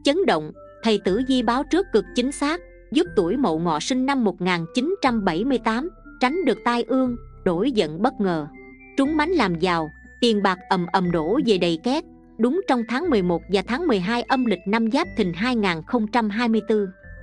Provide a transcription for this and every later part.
chấn động, thầy Tử Vi báo trước cực chính xác, giúp tuổi Mậu Ngọ sinh năm 1978 tránh được tai ương, đổi giận bất ngờ, trúng mánh làm giàu, tiền bạc ầm ầm đổ về đầy két, đúng trong tháng 11 và tháng 12 âm lịch năm Giáp Thìn 2024.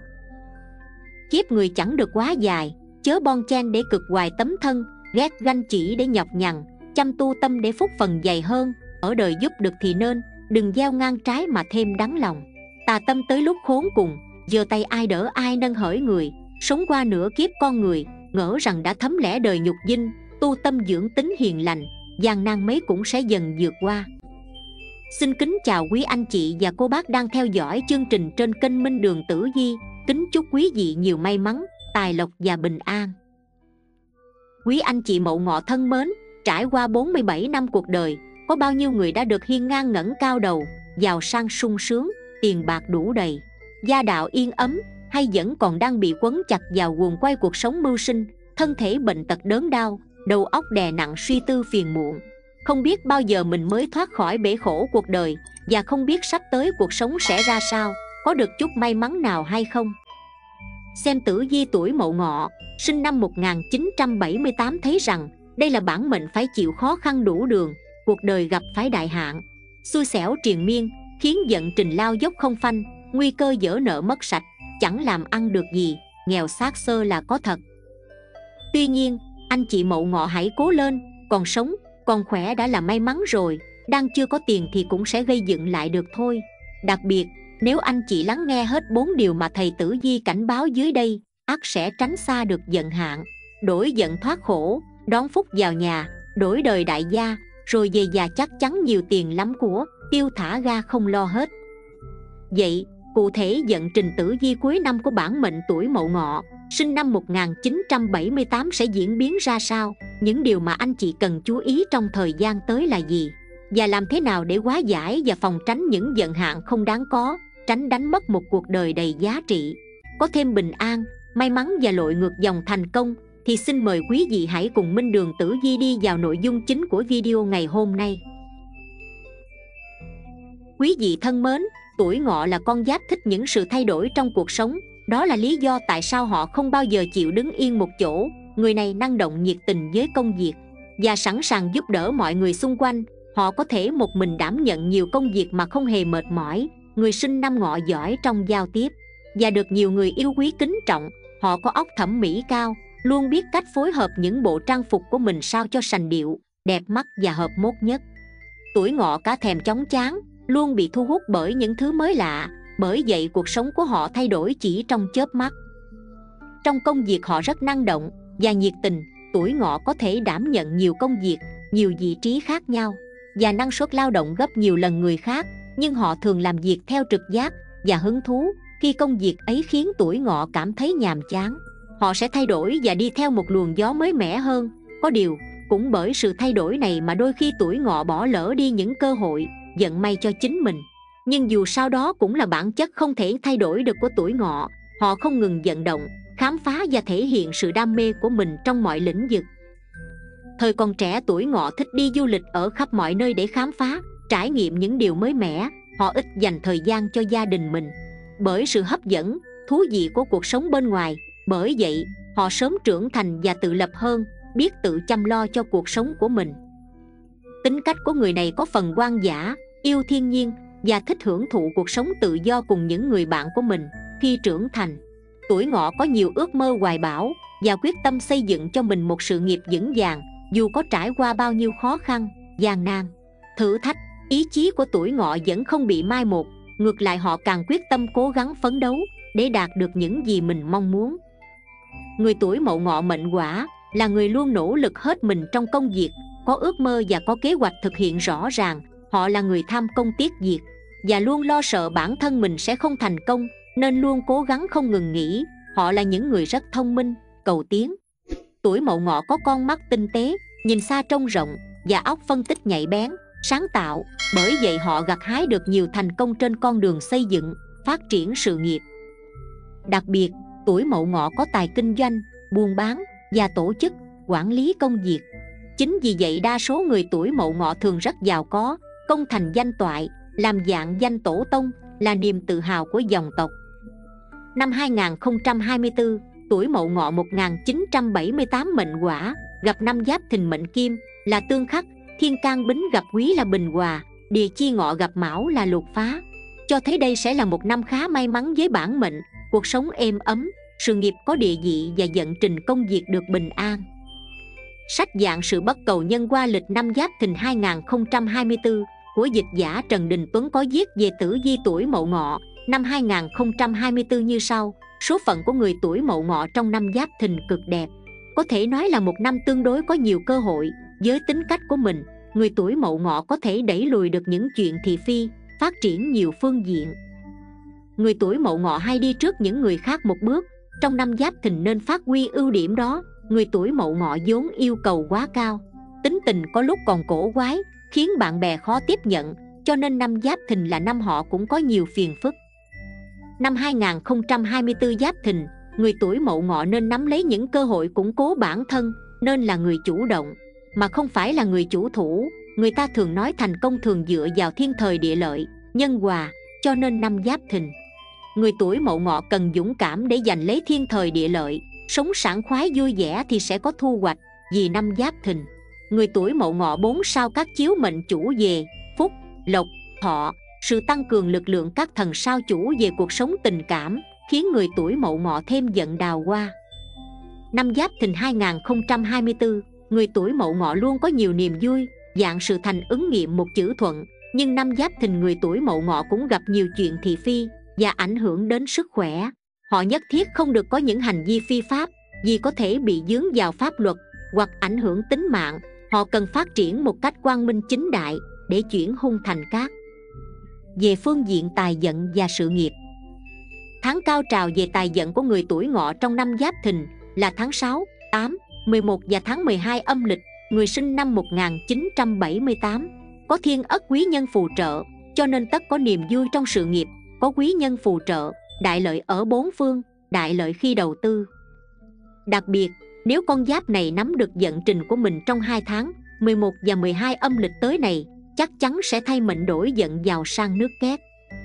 Kiếp người chẳng được quá dài, chớ bon chen để cực hoài tấm thân, ghét ganh chỉ để nhọc nhằn, chăm tu tâm để phúc phần dày hơn, ở đời giúp được thì nên, đừng gieo ngang trái mà thêm đắng lòng. Tà tâm tới lúc khốn cùng, giơ tay ai đỡ ai nâng hởi người, sống qua nửa kiếp con người, ngỡ rằng đã thấm lẽ đời nhục dinh, tu tâm dưỡng tính hiền lành, gian nan mấy cũng sẽ dần vượt qua. Xin kính chào quý anh chị và cô bác đang theo dõi chương trình trên kênh Minh Đường Tử Vi, kính chúc quý vị nhiều may mắn, tài lộc và bình an. Quý anh chị Mậu Ngọ thân mến, trải qua 47 năm cuộc đời, có bao nhiêu người đã được hiên ngang ngẩng cao đầu, giàu sang sung sướng, tiền bạc đủ đầy, gia đạo yên ấm, hay vẫn còn đang bị quấn chặt vào guồng quay cuộc sống mưu sinh, thân thể bệnh tật đớn đau, đầu óc đè nặng suy tư phiền muộn, không biết bao giờ mình mới thoát khỏi bể khổ cuộc đời, và không biết sắp tới cuộc sống sẽ ra sao, có được chút may mắn nào hay không? Xem tử vi tuổi Mậu Ngọ, sinh năm 1978 thấy rằng đây là bản mệnh phải chịu khó khăn đủ đường, cuộc đời gặp phải đại hạn, xui xẻo triền miên, khiến giận trình lao dốc không phanh, nguy cơ dở nợ mất sạch, chẳng làm ăn được gì, nghèo xác xơ là có thật. Tuy nhiên, anh chị Mậu Ngọ hãy cố lên, còn sống, còn khỏe đã là may mắn rồi, đang chưa có tiền thì cũng sẽ gây dựng lại được thôi. Đặc biệt, nếu anh chị lắng nghe hết 4 điều mà thầy Tử Vi cảnh báo dưới đây, ắt sẽ tránh xa được giận hạn, đổi giận thoát khổ, đón phúc vào nhà, đổi đời đại gia, rồi về già chắc chắn nhiều tiền lắm của, tiêu thả ga không lo hết. Vậy, cụ thể vận trình tử vi cuối năm của bản mệnh tuổi Mậu Ngọ, sinh năm 1978 sẽ diễn biến ra sao? Những điều mà anh chị cần chú ý trong thời gian tới là gì? Và làm thế nào để hóa giải và phòng tránh những vận hạn không đáng có, tránh đánh mất một cuộc đời đầy giá trị, có thêm bình an, may mắn và lội ngược dòng thành công? Thì xin mời quý vị hãy cùng Minh Đường Tử Vi đi vào nội dung chính của video ngày hôm nay. Quý vị thân mến, tuổi Ngọ là con giáp thích những sự thay đổi trong cuộc sống. Đó là lý do tại sao họ không bao giờ chịu đứng yên một chỗ. Người này năng động nhiệt tình với công việc và sẵn sàng giúp đỡ mọi người xung quanh. Họ có thể một mình đảm nhận nhiều công việc mà không hề mệt mỏi. Người sinh năm Ngọ giỏi trong giao tiếp và được nhiều người yêu quý kính trọng. Họ có óc thẩm mỹ cao, luôn biết cách phối hợp những bộ trang phục của mình sao cho sành điệu, đẹp mắt và hợp mốt nhất. Tuổi Ngọ cả thèm chóng chán, luôn bị thu hút bởi những thứ mới lạ, bởi vậy cuộc sống của họ thay đổi chỉ trong chớp mắt. Trong công việc họ rất năng động và nhiệt tình. Tuổi Ngọ có thể đảm nhận nhiều công việc, nhiều vị trí khác nhau và năng suất lao động gấp nhiều lần người khác, nhưng họ thường làm việc theo trực giác và hứng thú. Khi công việc ấy khiến tuổi Ngọ cảm thấy nhàm chán, họ sẽ thay đổi và đi theo một luồng gió mới mẻ hơn. Có điều, cũng bởi sự thay đổi này mà đôi khi tuổi Ngọ bỏ lỡ đi những cơ hội, vận may cho chính mình. Nhưng dù sao đó cũng là bản chất không thể thay đổi được của tuổi Ngọ. Họ không ngừng vận động, khám phá và thể hiện sự đam mê của mình trong mọi lĩnh vực. Thời còn trẻ, tuổi Ngọ thích đi du lịch ở khắp mọi nơi để khám phá, trải nghiệm những điều mới mẻ. Họ ít dành thời gian cho gia đình mình bởi sự hấp dẫn, thú vị của cuộc sống bên ngoài. Bởi vậy, họ sớm trưởng thành và tự lập hơn, biết tự chăm lo cho cuộc sống của mình. Tính cách của người này có phần hoang dã, yêu thiên nhiên và thích hưởng thụ cuộc sống tự do cùng những người bạn của mình. Khi trưởng thành, tuổi Ngọ có nhiều ước mơ hoài bão và quyết tâm xây dựng cho mình một sự nghiệp vững vàng. Dù có trải qua bao nhiêu khó khăn, gian nan, thử thách, ý chí của tuổi Ngọ vẫn không bị mai một. Ngược lại, họ càng quyết tâm cố gắng phấn đấu để đạt được những gì mình mong muốn. Người tuổi Mậu Ngọ mệnh Hỏa là người luôn nỗ lực hết mình trong công việc, có ước mơ và có kế hoạch thực hiện rõ ràng. Họ là người tham công tiếc việc và luôn lo sợ bản thân mình sẽ không thành công, nên luôn cố gắng không ngừng nghỉ. Họ là những người rất thông minh, cầu tiến. Tuổi Mậu Ngọ có con mắt tinh tế, nhìn xa trông rộng và óc phân tích nhạy bén, sáng tạo. Bởi vậy họ gặt hái được nhiều thành công trên con đường xây dựng, phát triển sự nghiệp. Đặc biệt, tuổi Mậu Ngọ có tài kinh doanh, buôn bán và tổ chức, quản lý công việc. Chính vì vậy đa số người tuổi Mậu Ngọ thường rất giàu có, công thành danh toại, làm dạng danh tổ tông là niềm tự hào của dòng tộc. Năm 2024, tuổi Mậu Ngọ 1978 mệnh Hỏa, gặp năm Giáp Thìn mệnh Kim là tương khắc, thiên can Bính gặp Quý là bình hòa, địa chi Ngọ gặp Mão là lột phá, cho thấy đây sẽ là một năm khá may mắn với bản mệnh, cuộc sống êm ấm, sự nghiệp có địa vị và vận trình công việc được bình an. Sách Dạng Sự Bất Cầu Nhân qua lịch năm Giáp Thìn 2024 của dịch giả Trần Đình Tuấn có viết về tử vi tuổi Mậu Ngọ năm 2024 như sau. Số phận của người tuổi Mậu Ngọ trong năm Giáp Thìn cực đẹp, có thể nói là một năm tương đối có nhiều cơ hội. Với tính cách của mình, người tuổi Mậu Ngọ có thể đẩy lùi được những chuyện thị phi, phát triển nhiều phương diện. Người tuổi Mậu Ngọ hay đi trước những người khác một bước, trong năm Giáp Thìn nên phát huy ưu điểm đó. Người tuổi Mậu Ngọ vốn yêu cầu quá cao, tính tình có lúc còn cổ quái, khiến bạn bè khó tiếp nhận, cho nên năm Giáp Thìn là năm họ cũng có nhiều phiền phức. Năm 2024 Giáp Thìn, người tuổi Mậu Ngọ nên nắm lấy những cơ hội củng cố bản thân, nên là người chủ động, mà không phải là người chủ thủ. Người ta thường nói thành công thường dựa vào thiên thời địa lợi, nhân hòa, cho nên năm Giáp Thìn, người tuổi Mậu Ngọ cần dũng cảm để giành lấy thiên thời địa lợi, sống sảng khoái vui vẻ thì sẽ có thu hoạch. Vì năm Giáp Thìn, người tuổi Mậu Ngọ 4 sao các chiếu mệnh chủ về phúc, lộc, thọ, sự tăng cường lực lượng các thần sao chủ về cuộc sống tình cảm, khiến người tuổi Mậu Ngọ thêm vận đào hoa. Năm Giáp Thìn 2024, người tuổi Mậu Ngọ luôn có nhiều niềm vui, dạng sự thành ứng nghiệm một chữ thuận. Nhưng năm Giáp Thìn người tuổi Mậu Ngọ cũng gặp nhiều chuyện thị phi và ảnh hưởng đến sức khỏe. Họ nhất thiết không được có những hành vi phi pháp, vì có thể bị vướng vào pháp luật hoặc ảnh hưởng tính mạng. Họ cần phát triển một cách quang minh chính đại để chuyển hung thành cát. Về phương diện tài vận và sự nghiệp, tháng cao trào về tài vận của người tuổi Ngọ trong năm Giáp Thìn là tháng 6, 8, 11 và tháng 12 âm lịch. Người sinh năm 1978 có thiên ất quý nhân phù trợ, cho nên tất có niềm vui trong sự nghiệp. Có quý nhân phù trợ, đại lợi ở bốn phương, đại lợi khi đầu tư. Đặc biệt, nếu con giáp này nắm được vận trình của mình trong 2 tháng 11 và 12 âm lịch tới này, chắc chắn sẽ thay mệnh đổi vận giàu sang nước két.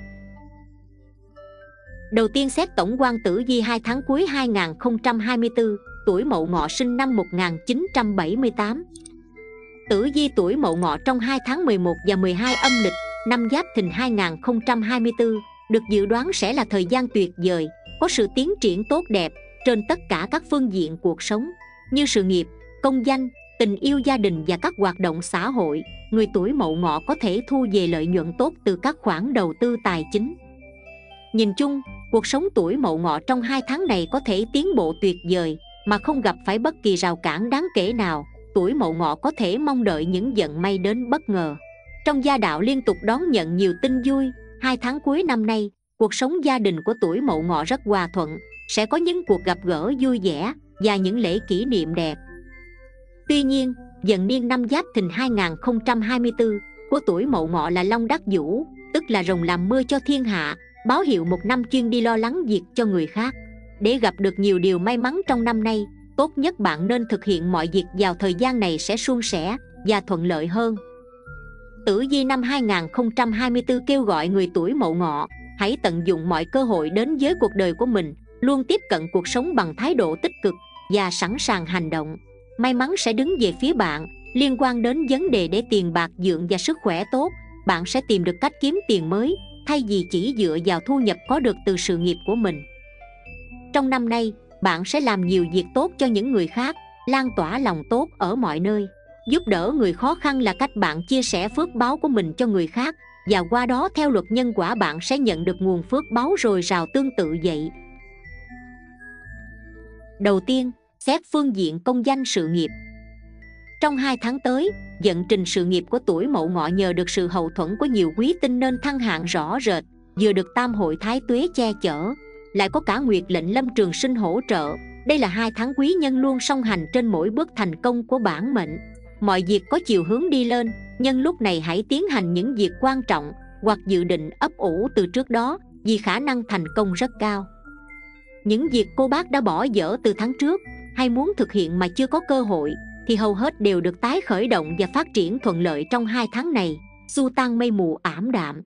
Đầu tiên xét tổng quan tử vi 2 tháng cuối 2024, tuổi Mậu Ngọ sinh năm 1978. Tử vi tuổi Mậu Ngọ trong 2 tháng 11 và 12 âm lịch năm Giáp Thìn 2024 được dự đoán sẽ là thời gian tuyệt vời, có sự tiến triển tốt đẹp trên tất cả các phương diện cuộc sống như sự nghiệp, công danh, tình yêu gia đình và các hoạt động xã hội. Người tuổi Mậu Ngọ có thể thu về lợi nhuận tốt từ các khoản đầu tư tài chính. Nhìn chung, cuộc sống tuổi Mậu Ngọ trong 2 tháng này có thể tiến bộ tuyệt vời mà không gặp phải bất kỳ rào cản đáng kể nào. Tuổi Mậu Ngọ có thể mong đợi những vận may đến bất ngờ. Trong gia đạo liên tục đón nhận nhiều tin vui. 2 tháng cuối năm nay, cuộc sống gia đình của tuổi Mậu Ngọ rất hòa thuận, sẽ có những cuộc gặp gỡ vui vẻ và những lễ kỷ niệm đẹp. Tuy nhiên, vận niên năm Giáp Thìn 2024 của tuổi Mậu Ngọ là Long Đắc Vũ, tức là rồng làm mưa cho thiên hạ, báo hiệu một năm chuyên đi lo lắng việc cho người khác. Để gặp được nhiều điều may mắn trong năm nay, tốt nhất bạn nên thực hiện mọi việc vào thời gian này sẽ suôn sẻ và thuận lợi hơn. Tử vi năm 2024 kêu gọi người tuổi Mậu Ngọ hãy tận dụng mọi cơ hội đến với cuộc đời của mình, luôn tiếp cận cuộc sống bằng thái độ tích cực và sẵn sàng hành động. May mắn sẽ đứng về phía bạn. Liên quan đến vấn đề để tiền bạc vượng và sức khỏe tốt, bạn sẽ tìm được cách kiếm tiền mới thay vì chỉ dựa vào thu nhập có được từ sự nghiệp của mình. Trong năm nay, bạn sẽ làm nhiều việc tốt cho những người khác, lan tỏa lòng tốt ở mọi nơi. Giúp đỡ người khó khăn là cách bạn chia sẻ phước báu của mình cho người khác, và qua đó theo luật nhân quả bạn sẽ nhận được nguồn phước báu dồi dào tương tự vậy. Đầu tiên, xét phương diện công danh sự nghiệp. Trong 2 tháng tới, vận trình sự nghiệp của tuổi Mậu Ngọ nhờ được sự hậu thuẫn của nhiều quý tinh nên thăng hạng rõ rệt, vừa được tam hội thái tuế che chở, lại có cả nguyệt lệnh lâm trường sinh hỗ trợ. Đây là 2 tháng quý nhân luôn song hành trên mỗi bước thành công của bản mệnh. Mọi việc có chiều hướng đi lên, nhân lúc này hãy tiến hành những việc quan trọng hoặc dự định ấp ủ từ trước đó, vì khả năng thành công rất cao. Những việc cô bác đã bỏ dở từ tháng trước hay muốn thực hiện mà chưa có cơ hội thì hầu hết đều được tái khởi động và phát triển thuận lợi trong 2 tháng này, xua tan mây mù ảm đạm.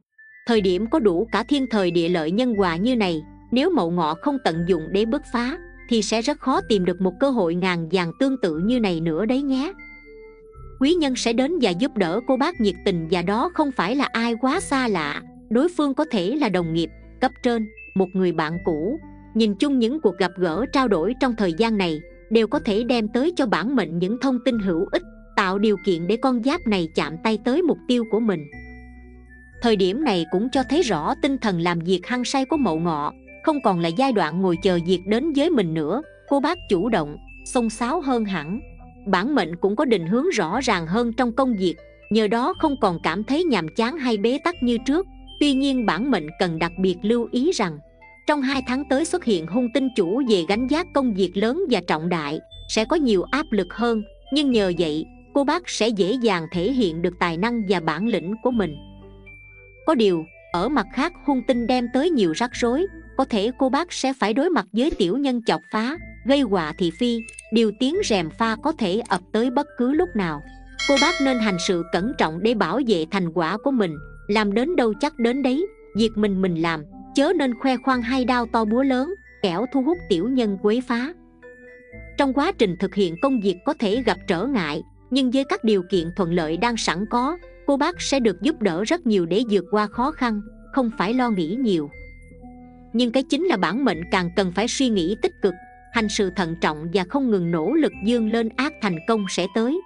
Thời điểm có đủ cả thiên thời địa lợi nhân hòa như này, nếu Mậu Ngọ không tận dụng để bứt phá thì sẽ rất khó tìm được một cơ hội ngàn vàng tương tự như này nữa đấy nhé. Quý nhân sẽ đến và giúp đỡ cô bác nhiệt tình, và đó không phải là ai quá xa lạ. Đối phương có thể là đồng nghiệp, cấp trên, một người bạn cũ. Nhìn chung những cuộc gặp gỡ trao đổi trong thời gian này đều có thể đem tới cho bản mệnh những thông tin hữu ích, tạo điều kiện để con giáp này chạm tay tới mục tiêu của mình. Thời điểm này cũng cho thấy rõ tinh thần làm việc hăng say của Mậu Ngọ không còn là giai đoạn ngồi chờ việc đến với mình nữa. Cô bác chủ động, xông xáo hơn hẳn. Bản mệnh cũng có định hướng rõ ràng hơn trong công việc, nhờ đó không còn cảm thấy nhàm chán hay bế tắc như trước. Tuy nhiên bản mệnh cần đặc biệt lưu ý rằng trong 2 tháng tới xuất hiện hung tinh chủ về gánh vác công việc lớn và trọng đại, sẽ có nhiều áp lực hơn, nhưng nhờ vậy cô bác sẽ dễ dàng thể hiện được tài năng và bản lĩnh của mình. Có điều, ở mặt khác hung tinh đem tới nhiều rắc rối, có thể cô bác sẽ phải đối mặt với tiểu nhân chọc phá, gây họa thị phi, điều tiếng rèm pha có thể ập tới bất cứ lúc nào. Cô bác nên hành sự cẩn trọng để bảo vệ thành quả của mình, làm đến đâu chắc đến đấy, việc mình làm, chớ nên khoe khoang hay đao to búa lớn, kẻo thu hút tiểu nhân quấy phá. Trong quá trình thực hiện công việc có thể gặp trở ngại, nhưng với các điều kiện thuận lợi đang sẵn có, cô bác sẽ được giúp đỡ rất nhiều để vượt qua khó khăn, không phải lo nghĩ nhiều. Nhưng cái chính là bản mệnh càng cần phải suy nghĩ tích cực, hành sự thận trọng và không ngừng nỗ lực vươn lên, ác thành công sẽ tới.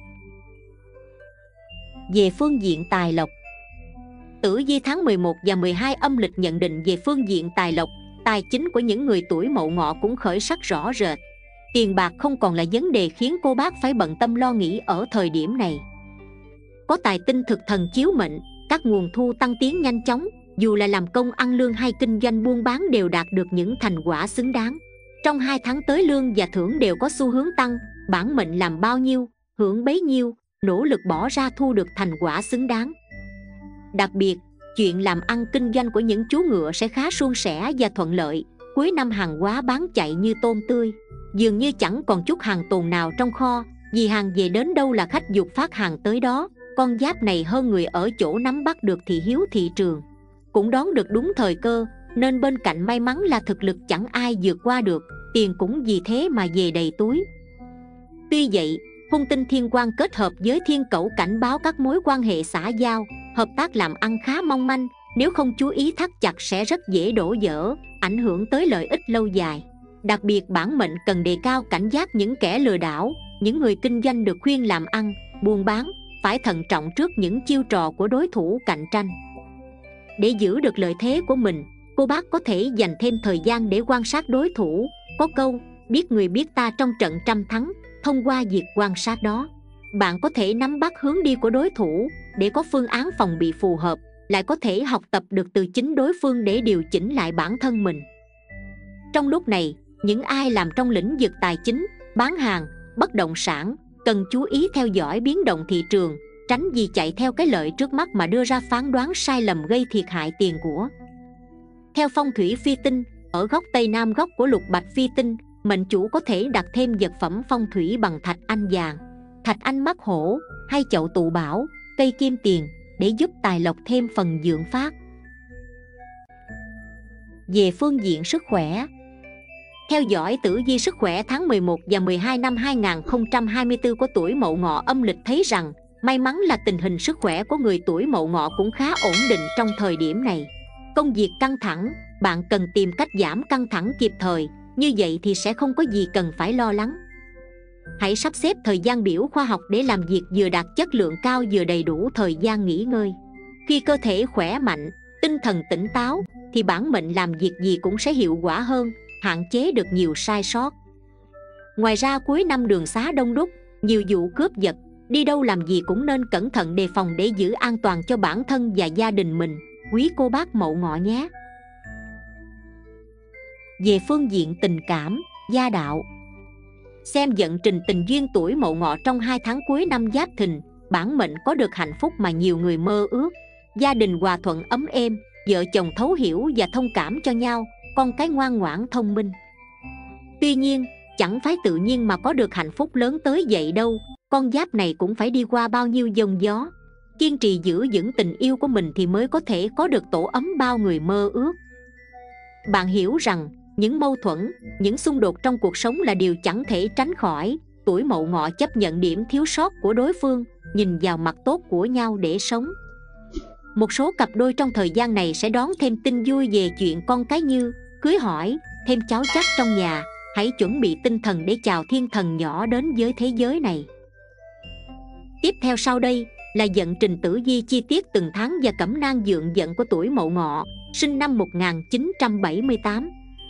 Về phương diện tài lộc, Tử vi tháng 11 và 12 âm lịch nhận định về phương diện tài lộc, tài chính của những người tuổi Mậu Ngọ cũng khởi sắc rõ rệt. Tiền bạc không còn là vấn đề khiến cô bác phải bận tâm lo nghĩ ở thời điểm này. Có tài tinh thực thần chiếu mệnh, các nguồn thu tăng tiến nhanh chóng, dù là làm công ăn lương hay kinh doanh buôn bán đều đạt được những thành quả xứng đáng. Trong 2 tháng tới lương và thưởng đều có xu hướng tăng, bản mệnh làm bao nhiêu, hưởng bấy nhiêu, nỗ lực bỏ ra thu được thành quả xứng đáng. Đặc biệt, chuyện làm ăn kinh doanh của những chú ngựa sẽ khá suôn sẻ và thuận lợi. Cuối năm hàng hóa bán chạy như tôm tươi, dường như chẳng còn chút hàng tồn nào trong kho, vì hàng về đến đâu là khách giục phát hàng tới đó. Con giáp này hơn người ở chỗ nắm bắt được thị hiếu thị trường, cũng đón được đúng thời cơ, nên bên cạnh may mắn là thực lực chẳng ai vượt qua được, tiền cũng vì thế mà về đầy túi. Tuy vậy, hung tinh thiên quan kết hợp với thiên cẩu cảnh báo các mối quan hệ xã giao, hợp tác làm ăn khá mong manh, nếu không chú ý thắt chặt sẽ rất dễ đổ vỡ, ảnh hưởng tới lợi ích lâu dài. Đặc biệt bản mệnh cần đề cao cảnh giác những kẻ lừa đảo. Những người kinh doanh được khuyên làm ăn, buôn bán phải thận trọng trước những chiêu trò của đối thủ cạnh tranh. Để giữ được lợi thế của mình, cô bác có thể dành thêm thời gian để quan sát đối thủ. Có câu, biết người biết ta trong trận trăm thắng. Thông qua việc quan sát đó, bạn có thể nắm bắt hướng đi của đối thủ để có phương án phòng bị phù hợp, lại có thể học tập được từ chính đối phương để điều chỉnh lại bản thân mình. Trong lúc này, những ai làm trong lĩnh vực tài chính, bán hàng, bất động sản cần chú ý theo dõi biến động thị trường, tránh vì chạy theo cái lợi trước mắt mà đưa ra phán đoán sai lầm gây thiệt hại tiền của. Theo phong thủy phi tinh, ở góc Tây Nam góc của lục bạch phi tinh, mệnh chủ có thể đặt thêm vật phẩm phong thủy bằng thạch anh vàng, thạch anh mắt hổ hay chậu tụ bảo, cây kim tiền để giúp tài lộc thêm phần vượng phát. Về phương diện sức khỏe, theo dõi tử vi sức khỏe tháng 11 và 12 năm 2024 của tuổi Mậu Ngọ âm lịch thấy rằng may mắn là tình hình sức khỏe của người tuổi Mậu Ngọ cũng khá ổn định trong thời điểm này. Công việc căng thẳng, bạn cần tìm cách giảm căng thẳng kịp thời, như vậy thì sẽ không có gì cần phải lo lắng. Hãy sắp xếp thời gian biểu khoa học để làm việc vừa đạt chất lượng cao vừa đầy đủ thời gian nghỉ ngơi. Khi cơ thể khỏe mạnh, tinh thần tỉnh táo thì bản mệnh làm việc gì cũng sẽ hiệu quả hơn, hạn chế được nhiều sai sót. Ngoài ra cuối năm đường xá đông đúc, nhiều vụ cướp giật, đi đâu làm gì cũng nên cẩn thận đề phòng để giữ an toàn cho bản thân và gia đình mình, quý cô bác Mậu Ngọ nhé. Về phương diện tình cảm, gia đạo, xem vận trình tình duyên tuổi Mậu Ngọ trong 2 tháng cuối năm Giáp Thìn, bản mệnh có được hạnh phúc mà nhiều người mơ ước. Gia đình hòa thuận ấm êm, vợ chồng thấu hiểu và thông cảm cho nhau, con cái ngoan ngoãn thông minh. Tuy nhiên, chẳng phải tự nhiên mà có được hạnh phúc lớn tới vậy đâu, con giáp này cũng phải đi qua bao nhiêu giông gió. kiên trì giữ vững tình yêu của mình thì mới có thể có được tổ ấm bao người mơ ước. Bạn hiểu rằng những mâu thuẫn, những xung đột trong cuộc sống là điều chẳng thể tránh khỏi. Tuổi Mậu Ngọ chấp nhận điểm thiếu sót của đối phương, nhìn vào mặt tốt của nhau để sống. Một số cặp đôi trong thời gian này sẽ đón thêm tin vui về chuyện con cái như cưới hỏi, thêm cháu chắt trong nhà. Hãy chuẩn bị tinh thần để chào thiên thần nhỏ đến với thế giới này. Tiếp theo sau đây là vận trình tử vi chi tiết từng tháng và cẩm nang dượng vận của tuổi Mậu Ngọ, sinh năm 1978.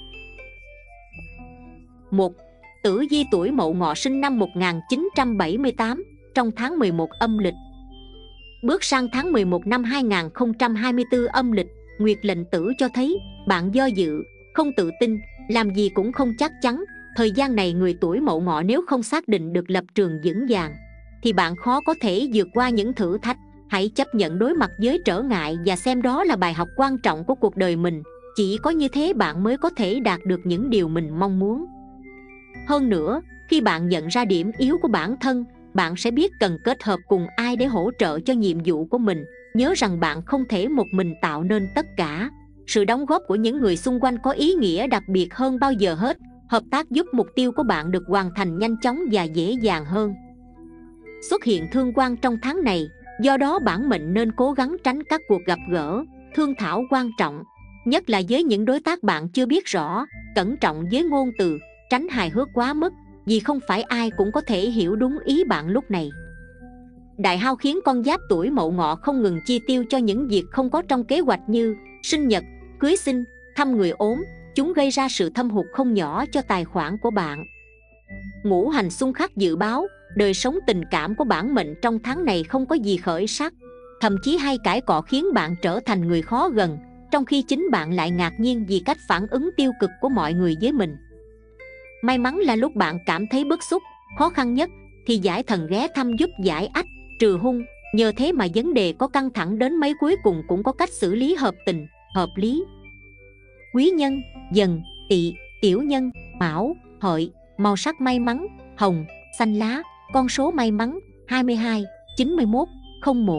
1. Tử vi tuổi Mậu Ngọ sinh năm 1978, trong tháng 11 âm lịch. Bước sang tháng 11 năm 2024 âm lịch, Nguyệt lệnh tử cho thấy bạn do dự, không tự tin, làm gì cũng không chắc chắn. Thời gian này người tuổi Mậu Ngọ nếu không xác định được lập trường vững vàng thì bạn khó có thể vượt qua những thử thách. Hãy chấp nhận đối mặt với trở ngại và xem đó là bài học quan trọng của cuộc đời mình. Chỉ có như thế bạn mới có thể đạt được những điều mình mong muốn. Hơn nữa, khi bạn nhận ra điểm yếu của bản thân, bạn sẽ biết cần kết hợp cùng ai để hỗ trợ cho nhiệm vụ của mình. Nhớ rằng bạn không thể một mình tạo nên tất cả. Sự đóng góp của những người xung quanh có ý nghĩa đặc biệt hơn bao giờ hết. Hợp tác giúp mục tiêu của bạn được hoàn thành nhanh chóng và dễ dàng hơn. Xuất hiện thương quan trong tháng này, do đó bản mệnh nên cố gắng tránh các cuộc gặp gỡ, thương thảo quan trọng, nhất là với những đối tác bạn chưa biết rõ. Cẩn trọng với ngôn từ, tránh hài hước quá mức, vì không phải ai cũng có thể hiểu đúng ý bạn lúc này. Đại hao khiến con giáp tuổi Mậu Ngọ không ngừng chi tiêu cho những việc không có trong kế hoạch như sinh nhật, cưới xin, thăm người ốm. Chúng gây ra sự thâm hụt không nhỏ cho tài khoản của bạn. Ngũ hành xung khắc dự báo, đời sống tình cảm của bản mệnh trong tháng này không có gì khởi sắc. Thậm chí hay cãi cọ khiến bạn trở thành người khó gần, trong khi chính bạn lại ngạc nhiên vì cách phản ứng tiêu cực của mọi người với mình. May mắn là lúc bạn cảm thấy bức xúc, khó khăn nhất thì giải thần ghé thăm giúp giải ách, trừ hung. Nhờ thế mà vấn đề có căng thẳng đến mấy cuối cùng cũng có cách xử lý hợp tình, hợp lý. Quý nhân, Dần, Tỵ, Tiểu nhân, Mão, Hợi. Màu sắc may mắn, hồng, xanh lá. Con số may mắn, 22, 91, 01.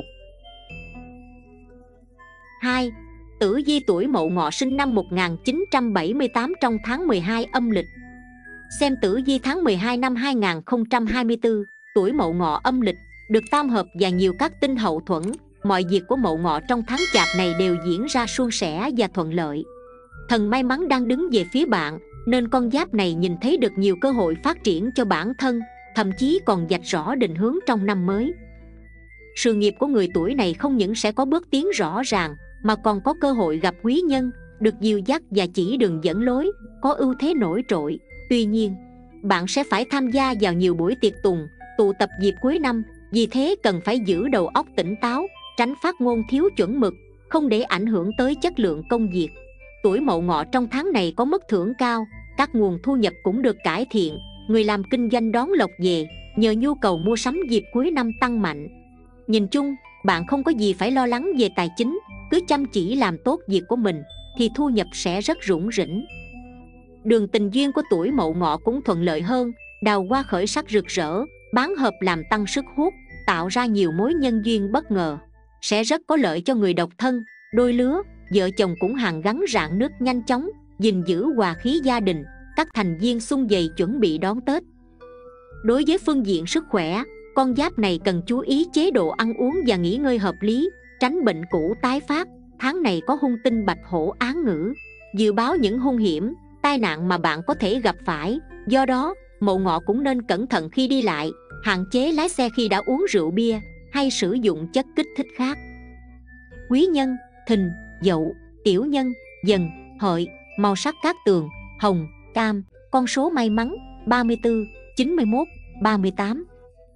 2. Tử vi tuổi Mậu Ngọ sinh năm 1978 trong tháng 12 âm lịch. Xem tử vi tháng 12 năm 2024, tuổi Mậu Ngọ âm lịch được tam hợp và nhiều các tinh hậu thuẫn. Mọi việc của Mậu Ngọ trong tháng Chạp này đều diễn ra suôn sẻ và thuận lợi. Thần may mắn đang đứng về phía bạn, nên con giáp này nhìn thấy được nhiều cơ hội phát triển cho bản thân, thậm chí còn vạch rõ định hướng trong năm mới. Sự nghiệp của người tuổi này không những sẽ có bước tiến rõ ràng, mà còn có cơ hội gặp quý nhân, được dìu dắt và chỉ đường dẫn lối, có ưu thế nổi trội. Tuy nhiên, bạn sẽ phải tham gia vào nhiều buổi tiệc tùng, tụ tập dịp cuối năm, vì thế cần phải giữ đầu óc tỉnh táo, tránh phát ngôn thiếu chuẩn mực, không để ảnh hưởng tới chất lượng công việc. Tuổi Mậu Ngọ trong tháng này có mức thưởng cao, các nguồn thu nhập cũng được cải thiện. Người làm kinh doanh đón lộc về, nhờ nhu cầu mua sắm dịp cuối năm tăng mạnh. Nhìn chung, bạn không có gì phải lo lắng về tài chính, cứ chăm chỉ làm tốt việc của mình thì thu nhập sẽ rất rủng rỉnh. Đường tình duyên của tuổi Mậu Ngọ cũng thuận lợi hơn, đào hoa khởi sắc rực rỡ, bán hợp làm tăng sức hút, tạo ra nhiều mối nhân duyên bất ngờ, sẽ rất có lợi cho người độc thân, đôi lứa, vợ chồng cũng hàn gắn rạn nứt nhanh chóng, gìn giữ hòa khí gia đình, các thành viên sum vầy chuẩn bị đón Tết. Đối với phương diện sức khỏe, con giáp này cần chú ý chế độ ăn uống và nghỉ ngơi hợp lý, tránh bệnh cũ tái phát. Tháng này có hung tinh Bạch Hổ án ngữ, dự báo những hung hiểm, tai nạn mà bạn có thể gặp phải. Do đó, Mậu Ngọ cũng nên cẩn thận khi đi lại, hạn chế lái xe khi đã uống rượu bia hay sử dụng chất kích thích khác. Quý nhân, Thìn, Dậu, Tiểu nhân, Dần, Hợi. Màu sắc cát tường, hồng, cam. Con số may mắn, 34, 91, 38.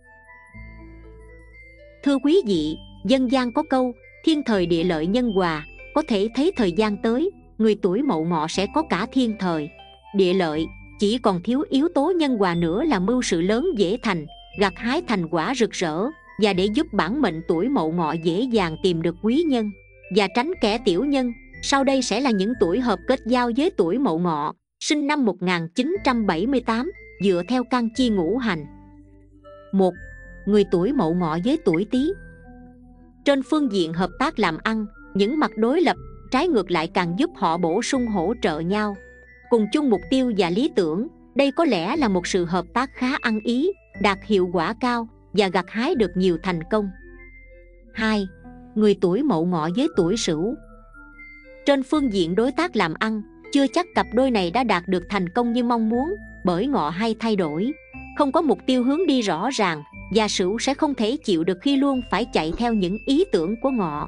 Thưa quý vị, dân gian có câu thiên thời địa lợi nhân hòa. Có thể thấy thời gian tới, người tuổi Mậu Ngọ sẽ có cả thiên thời, địa lợi, chỉ còn thiếu yếu tố nhân hòa nữa là mưu sự lớn dễ thành, gặt hái thành quả rực rỡ. Và để giúp bản mệnh tuổi Mậu Ngọ dễ dàng tìm được quý nhân và tránh kẻ tiểu nhân, sau đây sẽ là những tuổi hợp kết giao với tuổi Mậu Ngọ, sinh năm 1978, dựa theo căn chi ngũ hành. 1. Người tuổi Mậu Ngọ với tuổi Tý. Trên phương diện hợp tác làm ăn, những mặt đối lập, trái ngược lại càng giúp họ bổ sung hỗ trợ nhau. Cùng chung mục tiêu và lý tưởng, đây có lẽ là một sự hợp tác khá ăn ý, đạt hiệu quả cao và gặt hái được nhiều thành công. 2. Người tuổi Mậu Ngọ với tuổi Sửu. Trên phương diện đối tác làm ăn, chưa chắc cặp đôi này đã đạt được thành công như mong muốn, bởi Ngọ hay thay đổi, không có mục tiêu hướng đi rõ ràng, và Sửu sẽ không thể chịu được khi luôn phải chạy theo những ý tưởng của Ngọ.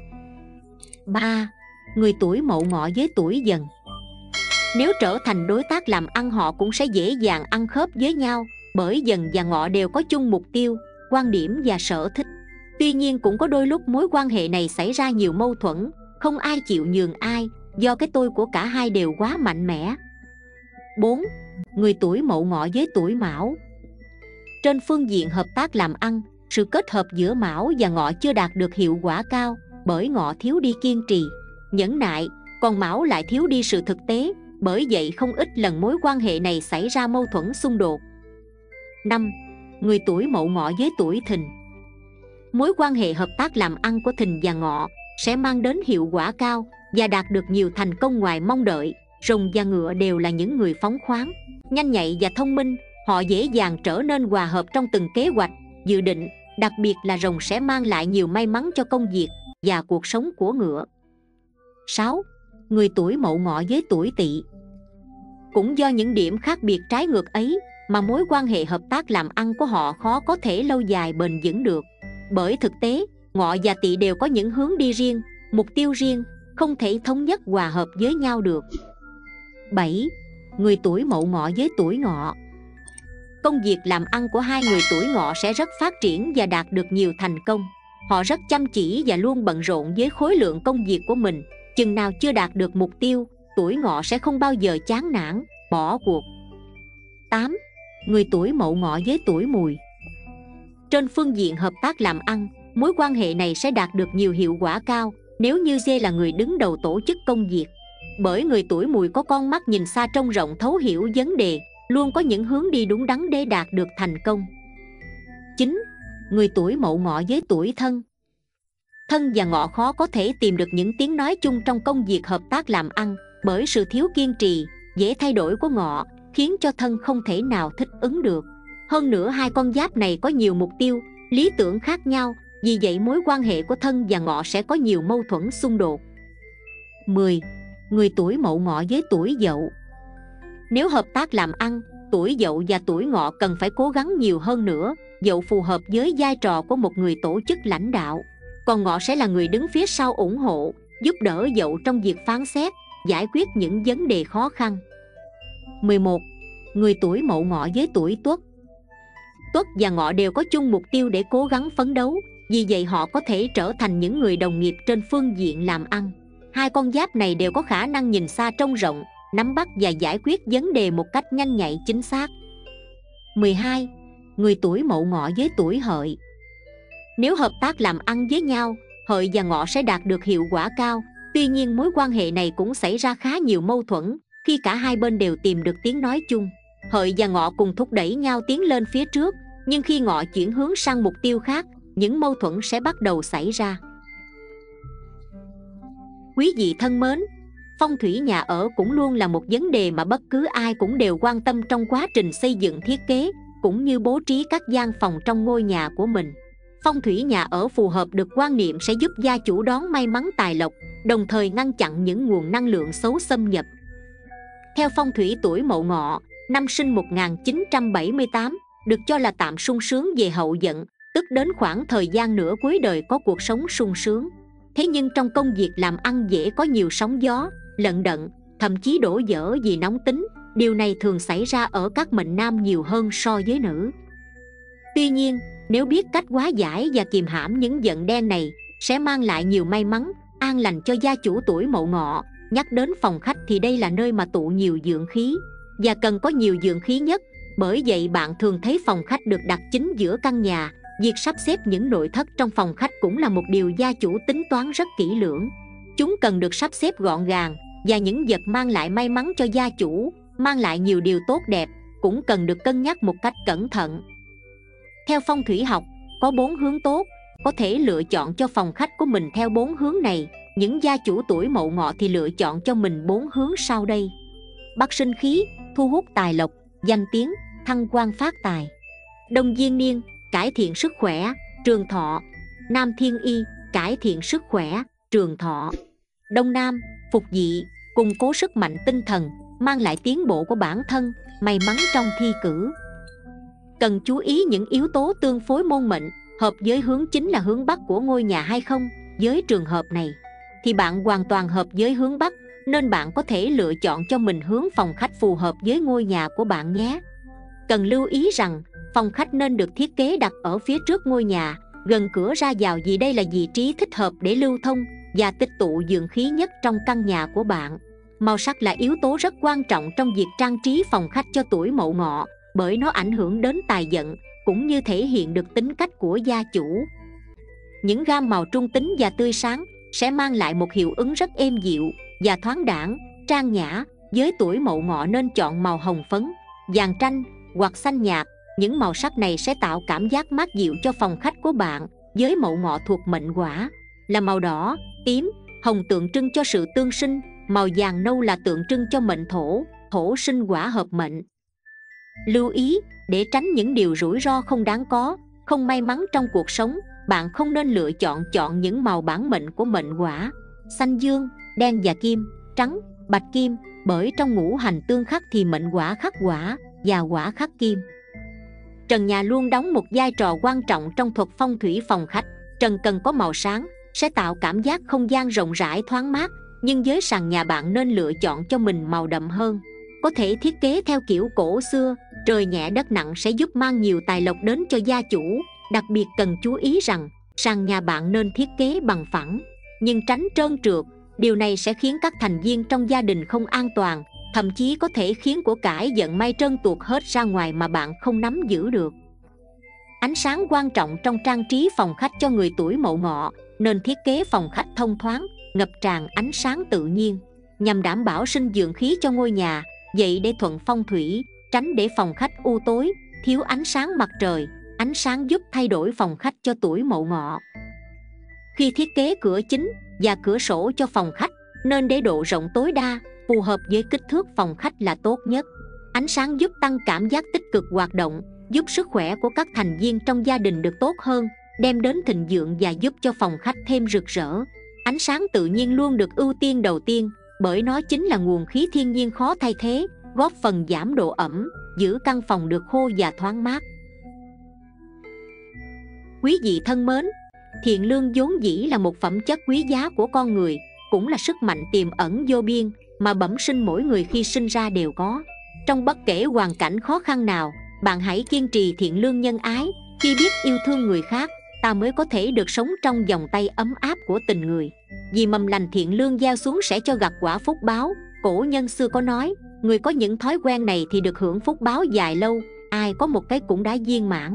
3. Người tuổi Mậu Ngọ với tuổi Dần. Nếu trở thành đối tác làm ăn, họ cũng sẽ dễ dàng ăn khớp với nhau, bởi Dần và Ngọ đều có chung mục tiêu, quan điểm và sở thích. Tuy nhiên cũng có đôi lúc mối quan hệ này xảy ra nhiều mâu thuẫn, không ai chịu nhường ai, do cái tôi của cả hai đều quá mạnh mẽ. 4. Người tuổi Mậu Ngọ với tuổi Mão. Trên phương diện hợp tác làm ăn, sự kết hợp giữa Mão và Ngọ chưa đạt được hiệu quả cao, bởi Ngọ thiếu đi kiên trì, nhẫn nại, còn Mão lại thiếu đi sự thực tế, bởi vậy không ít lần mối quan hệ này xảy ra mâu thuẫn xung đột. 5. Người tuổi Mậu Ngọ với tuổi Thìn. Mối quan hệ hợp tác làm ăn của Thìn và Ngọ sẽ mang đến hiệu quả cao và đạt được nhiều thành công ngoài mong đợi. Rồng và Ngựa đều là những người phóng khoáng, nhanh nhạy và thông minh, họ dễ dàng trở nên hòa hợp trong từng kế hoạch, dự định, đặc biệt là Rồng sẽ mang lại nhiều may mắn cho công việc và cuộc sống của Ngựa. 6. Người tuổi Mậu Ngọ với tuổi Tỵ. Cũng do những điểm khác biệt trái ngược ấy mà mối quan hệ hợp tác làm ăn của họ khó có thể lâu dài bền vững được. Bởi thực tế, Ngọ và Tỵ đều có những hướng đi riêng, mục tiêu riêng, không thể thống nhất hòa hợp với nhau được. 7. Người tuổi Mậu Ngọ với tuổi Ngọ. Công việc làm ăn của hai người tuổi Ngọ sẽ rất phát triển và đạt được nhiều thành công. Họ rất chăm chỉ và luôn bận rộn với khối lượng công việc của mình. Chừng nào chưa đạt được mục tiêu, tuổi Ngọ sẽ không bao giờ chán nản, bỏ cuộc. 8. Người tuổi Mậu Ngọ với tuổi Mùi. Trên phương diện hợp tác làm ăn, mối quan hệ này sẽ đạt được nhiều hiệu quả cao nếu như Dê là người đứng đầu tổ chức công việc. Bởi người tuổi Mùi có con mắt nhìn xa trông rộng, thấu hiểu vấn đề, luôn có những hướng đi đúng đắn để đạt được thành công. 9. Người tuổi Mậu Ngọ với tuổi Thân. Thân và Ngọ khó có thể tìm được những tiếng nói chung trong công việc hợp tác làm ăn, bởi sự thiếu kiên trì, dễ thay đổi của Ngọ khiến cho Thân không thể nào thích ứng được. Hơn nữa hai con giáp này có nhiều mục tiêu, lý tưởng khác nhau, vì vậy mối quan hệ của Thân và Ngọ sẽ có nhiều mâu thuẫn xung đột. 10. Người tuổi Mậu Ngọ với tuổi Dậu. Nếu hợp tác làm ăn, tuổi Dậu và tuổi Ngọ cần phải cố gắng nhiều hơn nữa. Dậu phù hợp với vai trò của một người tổ chức lãnh đạo, còn Ngọ sẽ là người đứng phía sau ủng hộ, giúp đỡ Dậu trong việc phán xét, giải quyết những vấn đề khó khăn. 11. Người tuổi Mậu Ngọ với tuổi Tuất. Tuất và Ngọ đều có chung mục tiêu để cố gắng phấn đấu, vì vậy họ có thể trở thành những người đồng nghiệp trên phương diện làm ăn. Hai con giáp này đều có khả năng nhìn xa trông rộng, nắm bắt và giải quyết vấn đề một cách nhanh nhạy chính xác. 12. Người tuổi Mậu Ngọ với tuổi Hợi. Nếu hợp tác làm ăn với nhau, Hợi và Ngọ sẽ đạt được hiệu quả cao. Tuy nhiên mối quan hệ này cũng xảy ra khá nhiều mâu thuẫn khi cả hai bên đều tìm được tiếng nói chung. Hợi và Ngọ cùng thúc đẩy nhau tiến lên phía trước, nhưng khi Ngọ chuyển hướng sang mục tiêu khác, những mâu thuẫn sẽ bắt đầu xảy ra. Quý vị thân mến, phong thủy nhà ở cũng luôn là một vấn đề mà bất cứ ai cũng đều quan tâm trong quá trình xây dựng thiết kế, cũng như bố trí các gian phòng trong ngôi nhà của mình. Phong thủy nhà ở phù hợp được quan niệm sẽ giúp gia chủ đón may mắn tài lộc, đồng thời ngăn chặn những nguồn năng lượng xấu xâm nhập. Theo phong thủy tuổi Mậu Ngọ, năm sinh 1978, được cho là tạm sung sướng về hậu vận, tức đến khoảng thời gian nửa cuối đời có cuộc sống sung sướng. Thế nhưng trong công việc làm ăn dễ có nhiều sóng gió, lận đận, thậm chí đổ vỡ vì nóng tính. Điều này thường xảy ra ở các mệnh nam nhiều hơn so với nữ. Tuy nhiên, nếu biết cách hóa giải và kiềm hãm những vận đen này, sẽ mang lại nhiều may mắn, an lành cho gia chủ tuổi Mậu Ngọ. Nhắc đến phòng khách thì đây là nơi mà tụ nhiều dưỡng khí và cần có nhiều dưỡng khí nhất. Bởi vậy bạn thường thấy phòng khách được đặt chính giữa căn nhà. Việc sắp xếp những nội thất trong phòng khách cũng là một điều gia chủ tính toán rất kỹ lưỡng. Chúng cần được sắp xếp gọn gàng, và những vật mang lại may mắn cho gia chủ, mang lại nhiều điều tốt đẹp, cũng cần được cân nhắc một cách cẩn thận. Theo phong thủy học, có 4 hướng tốt, có thể lựa chọn cho phòng khách của mình theo 4 hướng này. Những gia chủ tuổi Mậu Ngọ thì lựa chọn cho mình 4 hướng sau đây: Bắc sinh khí, thu hút tài lộc, danh tiếng, thăng quan phát tài. Đông diên niên, cải thiện sức khỏe, trường thọ. Nam thiên y, cải thiện sức khỏe, trường thọ. Đông nam, phục dị, củng cố sức mạnh tinh thần, mang lại tiến bộ của bản thân, may mắn trong thi cử. Cần chú ý những yếu tố tương phối môn mệnh, hợp với hướng chính là hướng Bắc của ngôi nhà hay không. Với trường hợp này thì bạn hoàn toàn hợp với hướng Bắc, nên bạn có thể lựa chọn cho mình hướng phòng khách phù hợp với ngôi nhà của bạn nhé. Cần lưu ý rằng phòng khách nên được thiết kế đặt ở phía trước ngôi nhà, gần cửa ra vào, vì đây là vị trí thích hợp để lưu thông và tích tụ dưỡng khí nhất trong căn nhà của bạn. Màu sắc là yếu tố rất quan trọng trong việc trang trí phòng khách cho tuổi Mậu Ngọ, bởi nó ảnh hưởng đến tài vận cũng như thể hiện được tính cách của gia chủ. Những gam màu trung tính và tươi sáng sẽ mang lại một hiệu ứng rất êm dịu và thoáng đãng, trang nhã. Với tuổi Mậu Ngọ nên chọn màu hồng phấn, vàng tranh hoặc xanh nhạt. Những màu sắc này sẽ tạo cảm giác mát dịu cho phòng khách của bạn. Với Mậu Ngọ thuộc mệnh Hỏa là màu đỏ, tím, hồng tượng trưng cho sự tương sinh, màu vàng nâu là tượng trưng cho mệnh Thổ, Thổ sinh Hỏa hợp mệnh. Lưu ý, để tránh những điều rủi ro không đáng có, không may mắn trong cuộc sống, bạn không nên lựa chọn những màu bản mệnh của mệnh Hỏa: xanh dương, đen và kim, trắng, bạch kim, bởi trong ngũ hành tương khắc thì mệnh Hỏa khắc Hỏa và Hỏa khắc kim. Trần nhà luôn đóng một vai trò quan trọng trong thuật phong thủy phòng khách. Trần cần có màu sáng, sẽ tạo cảm giác không gian rộng rãi thoáng mát, nhưng với sàn nhà bạn nên lựa chọn cho mình màu đậm hơn. Có thể thiết kế theo kiểu cổ xưa, trời nhẹ đất nặng sẽ giúp mang nhiều tài lộc đến cho gia chủ. Đặc biệt cần chú ý rằng sàn nhà bạn nên thiết kế bằng phẳng nhưng tránh trơn trượt. Điều này sẽ khiến các thành viên trong gia đình không an toàn, thậm chí có thể khiến của cải vận may trơn tuột hết ra ngoài mà bạn không nắm giữ được. Ánh sáng quan trọng trong trang trí phòng khách cho người tuổi Mậu Ngọ, nên thiết kế phòng khách thông thoáng, ngập tràn ánh sáng tự nhiên, nhằm đảm bảo sinh dưỡng khí cho ngôi nhà. Vậy để thuận phong thủy, tránh để phòng khách u tối, thiếu ánh sáng mặt trời. Ánh sáng giúp thay đổi phòng khách cho tuổi Mậu Ngọ. Khi thiết kế cửa chính và cửa sổ cho phòng khách, nên để độ rộng tối đa, phù hợp với kích thước phòng khách là tốt nhất. Ánh sáng giúp tăng cảm giác tích cực hoạt động, giúp sức khỏe của các thành viên trong gia đình được tốt hơn, đem đến thịnh vượng và giúp cho phòng khách thêm rực rỡ. Ánh sáng tự nhiên luôn được ưu tiên đầu tiên, bởi nó chính là nguồn khí thiên nhiên khó thay thế, góp phần giảm độ ẩm, giữ căn phòng được khô và thoáng mát. Quý vị thân mến, thiện lương vốn dĩ là một phẩm chất quý giá của con người, cũng là sức mạnh tiềm ẩn vô biên mà bẩm sinh mỗi người khi sinh ra đều có. Trong bất kể hoàn cảnh khó khăn nào, bạn hãy kiên trì thiện lương nhân ái. Khi biết yêu thương người khác, ta mới có thể được sống trong vòng tay ấm áp của tình người. Vì mầm lành thiện lương gieo xuống sẽ cho gặt quả phúc báo. Cổ nhân xưa có nói, người có những thói quen này thì được hưởng phúc báo dài lâu. Ai có một cái cũng đã viên mãn.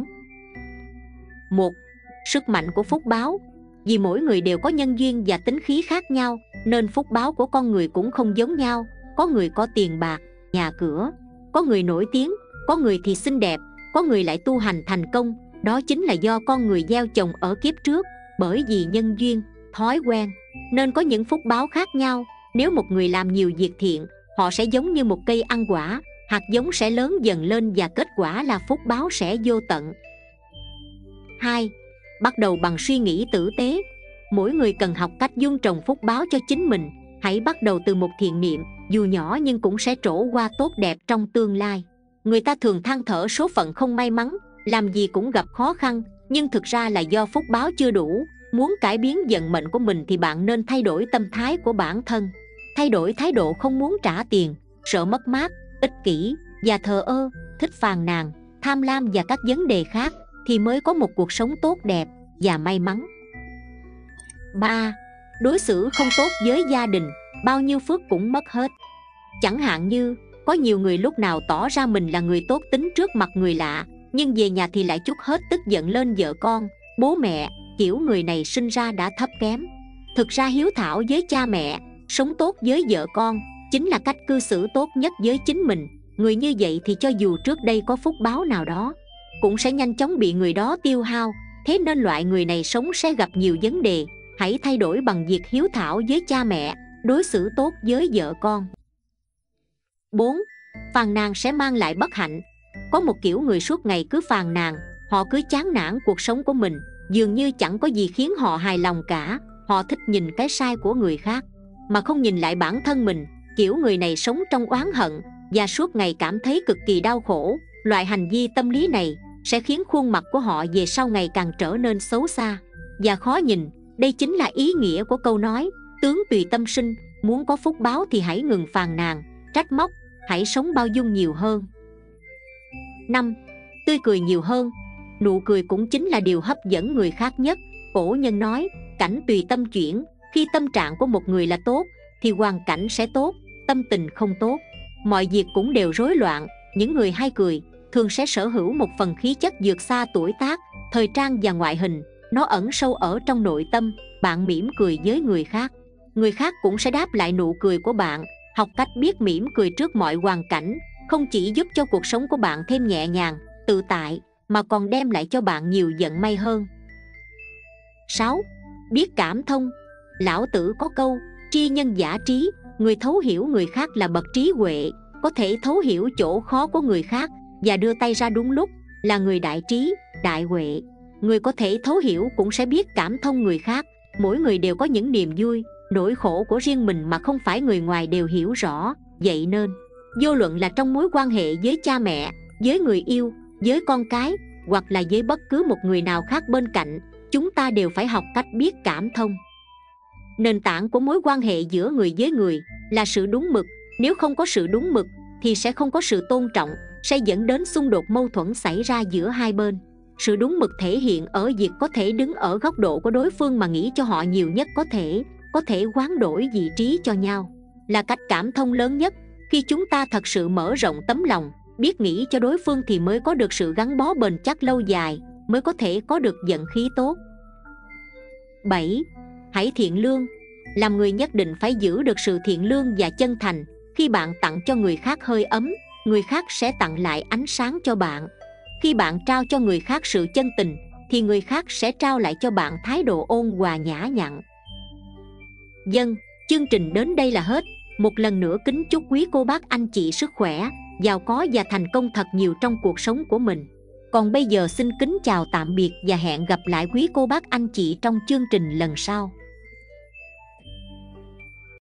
1. Sức mạnh của phúc báo. Vì mỗi người đều có nhân duyên và tính khí khác nhau, nên phúc báo của con người cũng không giống nhau. Có người có tiền bạc, nhà cửa, có người nổi tiếng, có người thì xinh đẹp, có người lại tu hành thành công. Đó chính là do con người gieo trồng ở kiếp trước. Bởi vì nhân duyên, thói quen, nên có những phúc báo khác nhau. Nếu một người làm nhiều việc thiện, họ sẽ giống như một cây ăn quả, hạt giống sẽ lớn dần lên và kết quả là phúc báo sẽ vô tận. 2. Bắt đầu bằng suy nghĩ tử tế. Mỗi người cần học cách vun trồng phúc báo cho chính mình. Hãy bắt đầu từ một thiện niệm, dù nhỏ nhưng cũng sẽ trổ qua tốt đẹp trong tương lai. Người ta thường than thở số phận không may mắn, làm gì cũng gặp khó khăn, nhưng thực ra là do phúc báo chưa đủ. Muốn cải biến vận mệnh của mình thì bạn nên thay đổi tâm thái của bản thân. Thay đổi thái độ không muốn trả tiền, sợ mất mát, ích kỷ và thờ ơ, thích phàn nàn, tham lam và các vấn đề khác, thì mới có một cuộc sống tốt đẹp và may mắn. 3. Đối xử không tốt với gia đình, bao nhiêu phước cũng mất hết. Chẳng hạn như, có nhiều người lúc nào tỏ ra mình là người tốt tính trước mặt người lạ, nhưng về nhà thì lại trút hết tức giận lên vợ con, bố mẹ. Kiểu người này sinh ra đã thấp kém. Thực ra hiếu thảo với cha mẹ, sống tốt với vợ con chính là cách cư xử tốt nhất với chính mình. Người như vậy thì cho dù trước đây có phúc báo nào đó, cũng sẽ nhanh chóng bị người đó tiêu hao, thế nên loại người này sống sẽ gặp nhiều vấn đề. Hãy thay đổi bằng việc hiếu thảo với cha mẹ, đối xử tốt với vợ con. 4. Phàn nàn sẽ mang lại bất hạnh. Có một kiểu người suốt ngày cứ phàn nàn, họ cứ chán nản cuộc sống của mình, dường như chẳng có gì khiến họ hài lòng cả. Họ thích nhìn cái sai của người khác mà không nhìn lại bản thân mình. Kiểu người này sống trong oán hận và suốt ngày cảm thấy cực kỳ đau khổ. Loại hành vi tâm lý này sẽ khiến khuôn mặt của họ về sau ngày càng trở nên xấu xa và khó nhìn. Đây chính là ý nghĩa của câu nói tướng tùy tâm sinh. Muốn có phúc báo thì hãy ngừng phàn nàn, trách móc, hãy sống bao dung nhiều hơn. 5. Tươi cười nhiều hơn. Nụ cười cũng chính là điều hấp dẫn người khác nhất. Cổ nhân nói cảnh tùy tâm chuyển. Khi tâm trạng của một người là tốt thì hoàn cảnh sẽ tốt, tâm tình không tốt, mọi việc cũng đều rối loạn. Những người hay cười thường sẽ sở hữu một phần khí chất vượt xa tuổi tác, thời trang và ngoại hình. Nó ẩn sâu ở trong nội tâm. Bạn mỉm cười với người khác cũng sẽ đáp lại nụ cười của bạn. Học cách biết mỉm cười trước mọi hoàn cảnh không chỉ giúp cho cuộc sống của bạn thêm nhẹ nhàng, tự tại, mà còn đem lại cho bạn nhiều vận may hơn. 6. Biết cảm thông. Lão Tử có câu tri nhân giả trí. Người thấu hiểu người khác là bậc trí huệ. Có thể thấu hiểu chỗ khó của người khác và đưa tay ra đúng lúc là người đại trí, đại huệ. Người có thể thấu hiểu cũng sẽ biết cảm thông người khác. Mỗi người đều có những niềm vui, nỗi khổ của riêng mình mà không phải người ngoài đều hiểu rõ. Vậy nên vô luận là trong mối quan hệ với cha mẹ, với người yêu, với con cái, hoặc là với bất cứ một người nào khác bên cạnh, chúng ta đều phải học cách biết cảm thông. Nền tảng của mối quan hệ giữa người với người là sự đúng mực. Nếu không có sự đúng mực thì sẽ không có sự tôn trọng, sẽ dẫn đến xung đột mâu thuẫn xảy ra giữa hai bên. Sự đúng mực thể hiện ở việc có thể đứng ở góc độ của đối phương mà nghĩ cho họ nhiều nhất có thể hoán đổi vị trí cho nhau, là cách cảm thông lớn nhất. Khi chúng ta thật sự mở rộng tấm lòng, biết nghĩ cho đối phương thì mới có được sự gắn bó bền chắc lâu dài, mới có thể có được vận khí tốt. 7. Hãy thiện lương. Làm người nhất định phải giữ được sự thiện lương và chân thành. Khi bạn tặng cho người khác hơi ấm, người khác sẽ tặng lại ánh sáng cho bạn. Khi bạn trao cho người khác sự chân tình thì người khác sẽ trao lại cho bạn thái độ ôn hòa nhã nhặn. Chương trình đến đây là hết. Một lần nữa kính chúc quý cô bác anh chị sức khỏe, giàu có và thành công thật nhiều trong cuộc sống của mình. Còn bây giờ xin kính chào tạm biệt và hẹn gặp lại quý cô bác anh chị trong chương trình lần sau.